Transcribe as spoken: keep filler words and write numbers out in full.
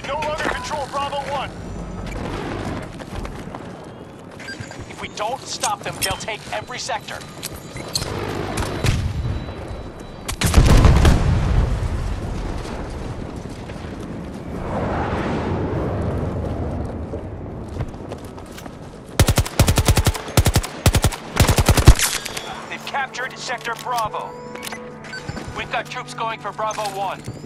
no longer control Bravo one. If we don't stop them, they'll take every sector. They've captured Sector Bravo. We've got troops going for Bravo one.